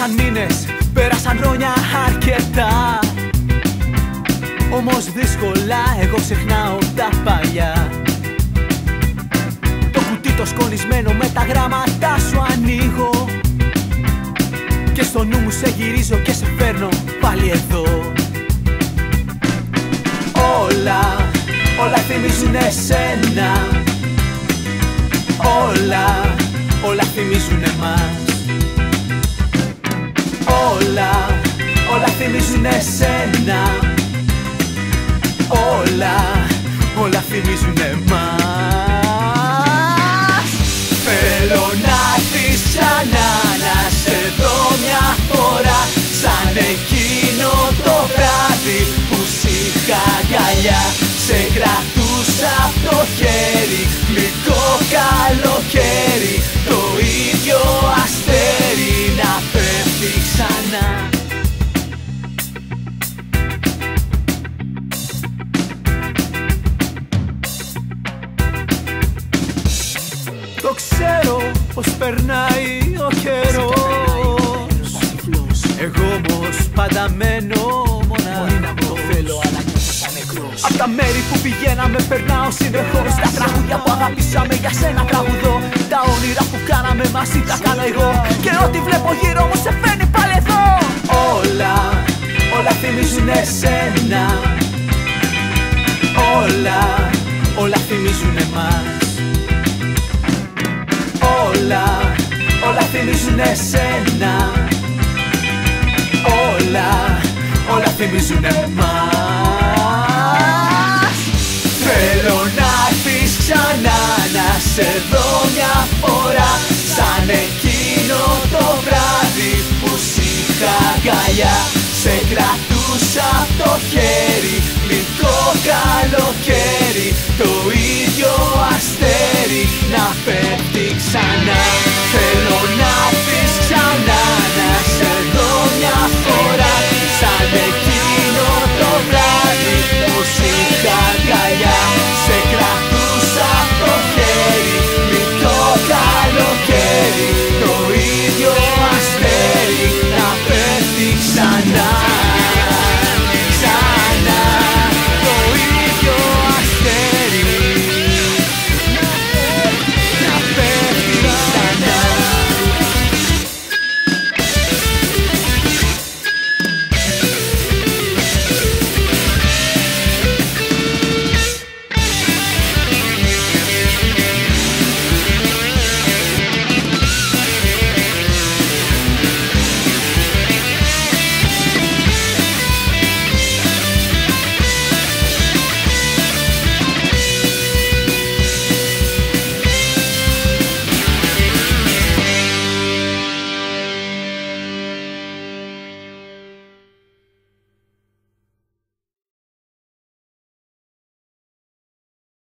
Πέρασαν μήνες, πέρασαν χρόνια αρκετά. Όμως δύσκολα εγώ ξεχνάω τα παλιά. Το κουτί το σκονισμένο με τα γράμματα σου ανοίγω και στο νου μου σε γυρίζω και σε φέρνω πάλι εδώ. Όλα θυμίζουν εσένα. Όλα θυμίζουν εμάς. Όλα θυμίζουν εσένα. Όλα θυμίζουν εμάς. Θέλω να έρθεις ξανά, να σε δω μια φορά, σαν εκείνο το βράδυ που σ' είχα αγκαλιά. Σε κρατούσα απ' το χέρι, γλυκό καλοκαίρι, το ίδιο αστέρι να πέφτει ξανά. Το ξέρω πως περνάει ο καιρός, εγώ όμως πάντα μένω μοναχός. Απ' τα μέρη που πηγαίναμε περνάω συνεχώς. Τα τραγούδια που αγαπήσαμε για σένα τραγουδώ. Τα όνειρα που κάναμε μαζί τα κάνω εγώ. Και ό,τι βλέπω γύρω μου σε φέρνει πάλι εδώ. Όλα θυμίζουν εσένα. Όλα θυμίζουν εμάς. Όλα θυμίζουν εσένα. Όλα θυμίζουν εμάς. Θέλω να έρθεις ξανά, να σε δω μια φορά, σαν εκείνο το βράδυ που σ' είχα αγκαλιά. Σε κρατούσα απ' το χέρι, γλυκό καλοκαίρι, το ίδιο αστέρι να πέφτει ξανά.